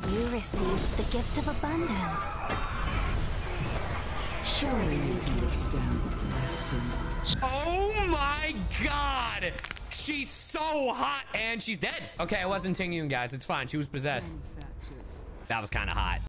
You received the gift of abundance. Surely you can withstand my symbol. Oh my god! She's so hot and she's dead. Okay, I wasn't tinging, guys. It's fine. She was possessed. That was kind of hot.